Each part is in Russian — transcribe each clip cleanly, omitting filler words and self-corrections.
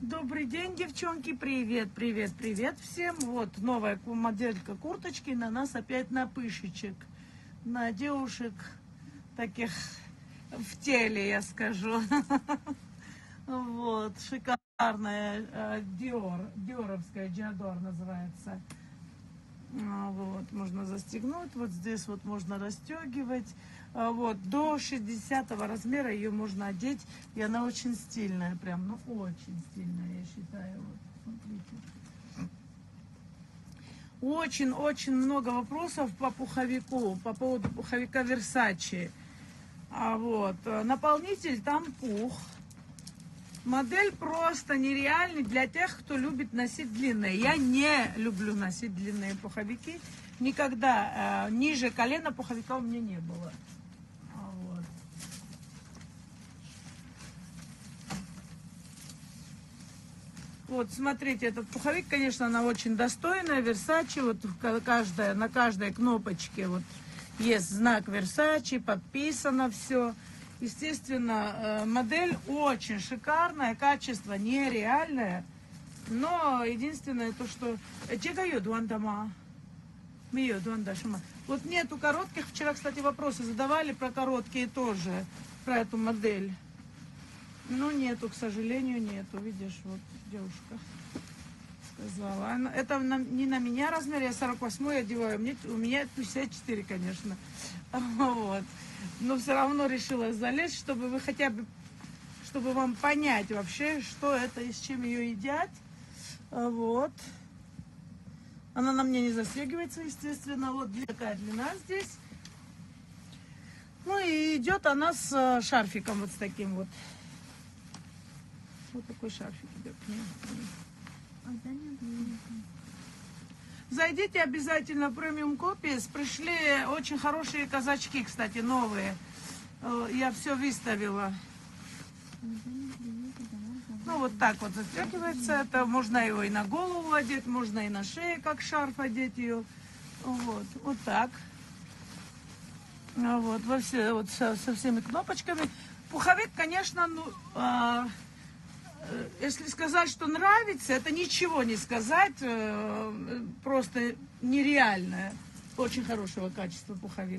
Добрый день, девчонки, привет, привет, привет всем. Вот новая моделька курточки, на нас опять на пышечек, на девушек таких в теле, я скажу. Вот, шикарная диоровская, Диодор называется. Вот, можно застегнуть, вот здесь вот можно расстегивать. Вот, до 60-го размера ее можно одеть, и она очень стильная, прям, ну, очень стильная, я считаю. Вот, смотрите. Очень-очень много вопросов по пуховику, по поводу пуховика Versace. Вот, наполнитель там пух. Модель просто нереальный для тех, кто любит носить длинные. Я не люблю носить длинные пуховики. Никогда ниже колена пуховика у меня не было. Вот. Вот, смотрите, этот пуховик, конечно, она очень достойная. Versace, вот на каждой кнопочке вот есть знак Versace, подписано все. Естественно, модель очень шикарная, качество нереальное, но единственное то, что... Вот нету коротких, вчера, кстати, вопросы задавали про короткие тоже, про эту модель. Ну, нету, к сожалению, нету, видишь, вот девушка сказала. Это не на меня размер, я 48-й одеваю, у меня 54, конечно, вот. Но все равно решила залезть, чтобы вы хотя бы, чтобы вам понять вообще, что это и с чем ее едят. Вот. Она на мне не застегивается, естественно. Вот такая длина здесь. Ну и идет она с шарфиком вот с таким вот. Вот такой шарфик идет. Зайдите обязательно в премиум копис. Пришли очень хорошие казачки, кстати, новые. Я все выставила. Ну, вот так вот застегивается. Это можно его и на голову одеть, можно и на шею, как шарф одеть ее. Вот, вот так. Вот, вот со всеми кнопочками. Пуховик, конечно, ну... Если сказать, что нравится, это ничего не сказать, просто нереальное, очень хорошего качества пуховик.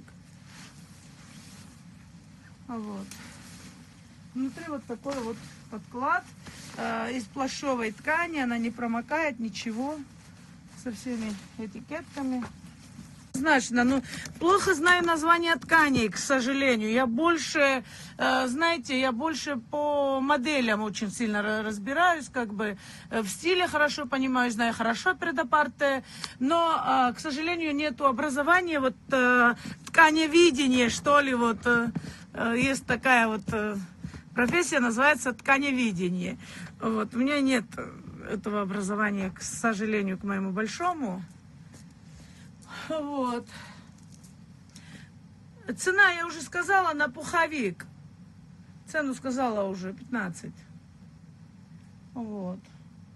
Вот. Внутри вот такой вот подклад из плашовой ткани, она не промокает, ничего, со всеми этикетками. Значно, ну, плохо знаю название тканей, к сожалению. Я больше, знаете, я больше по моделям очень сильно разбираюсь, как бы в стиле хорошо понимаю, знаю хорошо предапарте, но, к сожалению, нету образования, вот тканевидение, что ли, вот есть такая вот профессия, называется тканевидение. Вот, у меня нет этого образования, к сожалению, к моему большому. Вот. Цена, я уже сказала, на пуховик. Цену сказала уже, 15. Вот.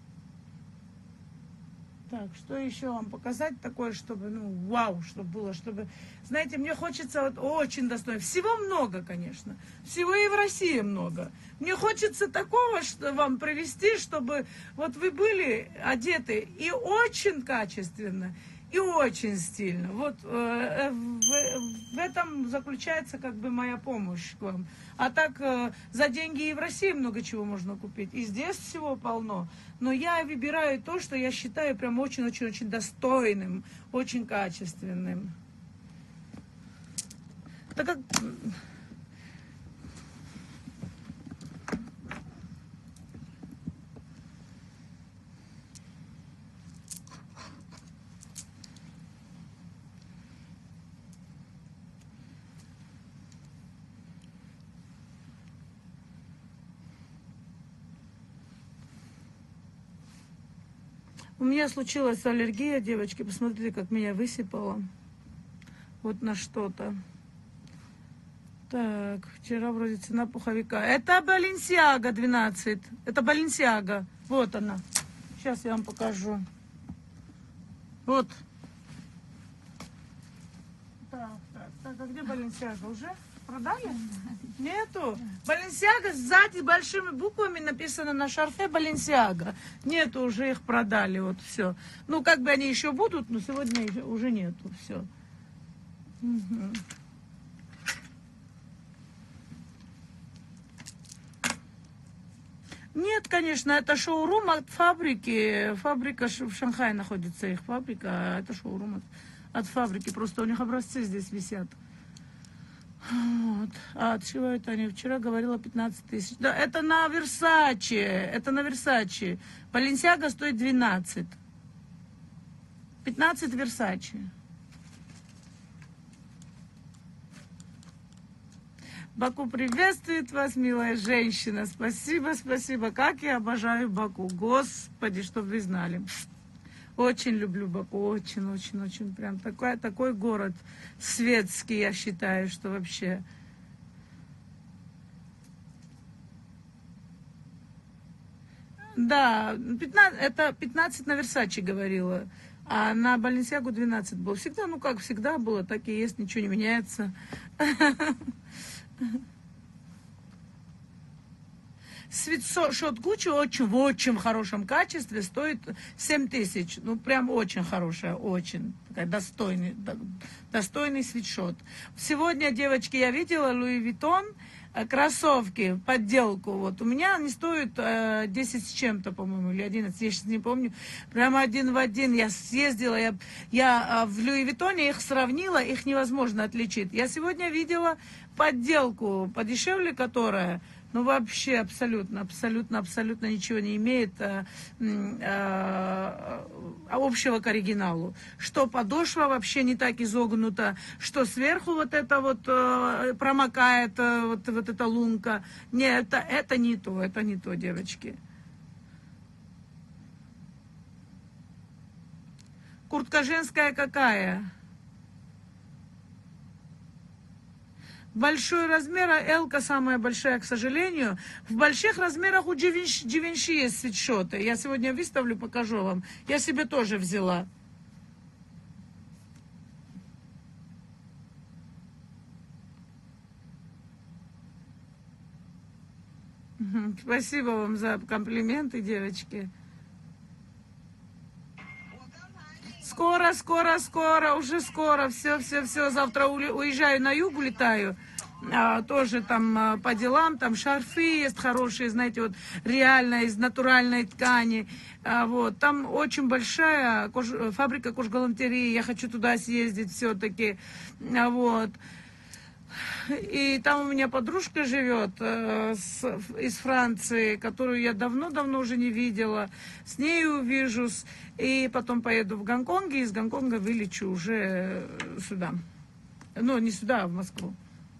Так, что еще вам показать такое, чтобы, ну, вау, чтобы было, чтобы... Знаете, мне хочется вот очень достойно. Всего много, конечно. Всего и в России много. Мне хочется такого, что вам привезти, чтобы вот вы были одеты и очень качественно, и очень стильно. Вот в этом заключается как бы моя помощь к вам. А так за деньги и в России много чего можно купить. И здесь всего полно. Но я выбираю то, что я считаю прям очень-очень-очень достойным, очень качественным. Так как... У меня случилась аллергия, девочки. Посмотрите, как меня высыпало. Вот на что-то. Так, вчера вроде цена пуховика. Это Balenciaga 12. Это Balenciaga. Вот она. Сейчас я вам покажу. Вот. Так, а где Balenciaga? Уже продали? Нету. Баленсиага сзади большими буквами написано на шарфе Баленсиага. Нету, уже их продали, вот все. Ну, как бы они еще будут, но сегодня уже нету, все. Угу. Нет, конечно, это шоурум от фабрики. Фабрика в Шанхае находится, их фабрика, а это шоурум от фабрики. Просто у них образцы здесь висят. Вот. А от чего это они? Вчера говорила 15 тысяч. Да, это на Версаче. Это на Версаче. Баленсиага стоит 12. 15 Версаче. Баку приветствует вас, милая женщина. Спасибо, спасибо. Как я обожаю Баку. Господи, чтобы вы знали. Очень люблю Баку. Очень, очень, очень. Прям такой город светский, я считаю, что вообще. Да, 15, это 15 на Версаче говорила. А на Баленсиагу 12 было. Всегда, ну как всегда было, так и есть, ничего не меняется. Свитшот Гуччи в очень хорошем качестве стоит 7 тысяч. Ну, прям очень хорошая, очень такая достойный свитшот. Сегодня, девочки, я видела Луи Виттон кроссовки, подделку. Вот. У меня они стоят 10 с чем-то, по-моему, или 11, я сейчас не помню. Прямо один в один. Я съездила, я в Луи Виттоне их сравнила, их невозможно отличить. Я сегодня видела подделку, подешевле которая, ну, вообще абсолютно ничего не имеет общего к оригиналу. Что подошва вообще не так изогнута, что сверху вот это вот промокает, вот эта лунка. Нет, это не то, девочки. Куртка женская какая? Большой размер, а L-ка самая большая, к сожалению. В больших размерах у Givenchy есть свитшоты. Я сегодня выставлю, покажу вам. Я себе тоже взяла. Спасибо вам за комплименты, девочки. Скоро, уже скоро. Все. Завтра уезжаю на юг, улетаю. Тоже там по делам, там шарфы есть хорошие, знаете, вот реально из натуральной ткани. Вот. Там очень большая фабрика кожгалантереи. Я хочу туда съездить все-таки. Вот. И там у меня подружка живет из Франции, которую я давно уже не видела. С ней увижусь. И потом поеду в Гонконг, и из Гонконга вылечу уже сюда. Ну, не сюда, а в Москву.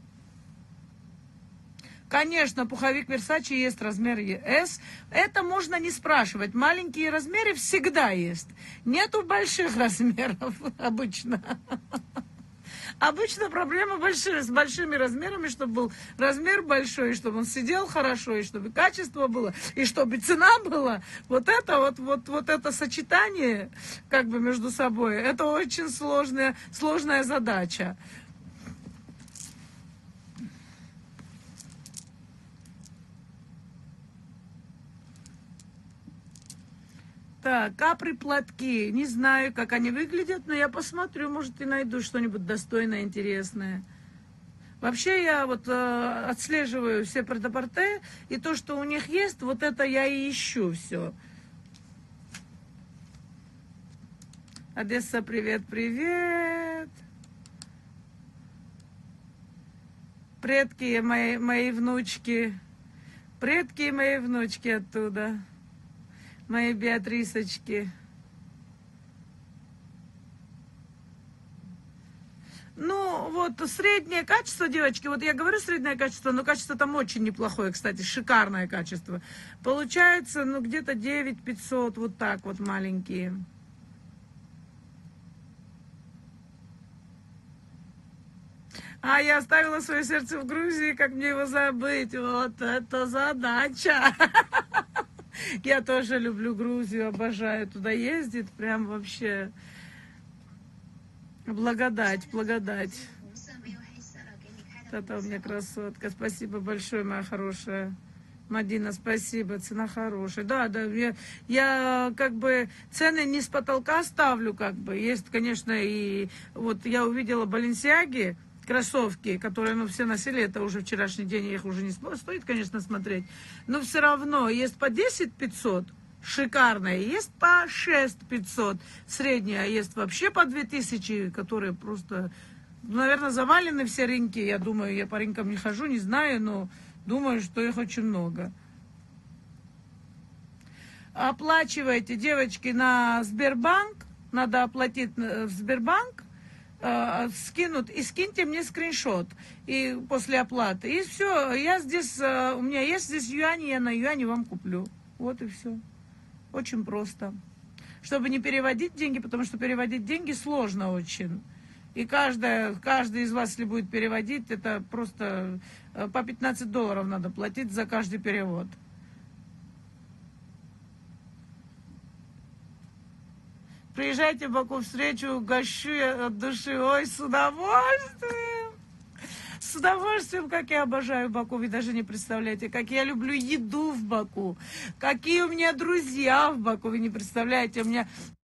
Конечно, пуховик Versace есть размер S. Это можно не спрашивать. Маленькие размеры всегда есть. Нету больших размеров обычно. Обычно проблема с большими размерами, чтобы был размер большой, и чтобы он сидел хорошо, и чтобы качество было, и чтобы цена была. Вот это сочетание как бы между собой, это очень сложная задача. Так, капри-платки. Не знаю, как они выглядят, но я посмотрю, может, и найду что-нибудь достойное, интересное. Вообще, я вот отслеживаю все претапорте, и то, что у них есть, вот это я и ищу все. Одесса, привет. Предки мои внучки. Предки мои внучки оттуда. Мои Беатрисочки. Ну, вот среднее качество, девочки, вот я говорю среднее качество, но качество там очень неплохое, кстати, шикарное качество. Получается, ну, где-то 9500, вот так вот маленькие. А я оставила свое сердце в Грузии, как мне его забыть? Вот это задача. Я тоже люблю Грузию, обожаю туда ездить, прям вообще благодать. Это у меня красотка. Спасибо большое, моя хорошая. Мадина, спасибо, цена хорошая. Да, я как бы цены не с потолка ставлю, как бы. Есть, конечно, и вот я увидела Баленсиаги, кроссовки, которые, ну, все носили, это уже вчерашний день, их уже не стоит, конечно, смотреть. Но все равно есть по 10 500, шикарная, есть по 6 500, средняя, есть вообще по 2000, которые просто, наверное, завалены все рынки, я думаю, я по рынкам не хожу, не знаю, но думаю, что их очень много. Оплачивайте, девочки, на Сбербанк, надо оплатить в Сбербанк, скинут, и скиньте мне скриншот и после оплаты. И все, я здесь, у меня есть здесь юани, я на юане вам куплю. Вот и все. Очень просто. Чтобы не переводить деньги, потому что переводить деньги сложно очень. И каждый из вас, если будет переводить, это просто по $15 надо платить за каждый перевод. Приезжайте в Баку, встречу, угощу я от души. Ой, с удовольствием. С удовольствием, как я обожаю Баку, вы даже не представляете, как я люблю еду в Баку, какие у меня друзья в Баку, вы не представляете, у меня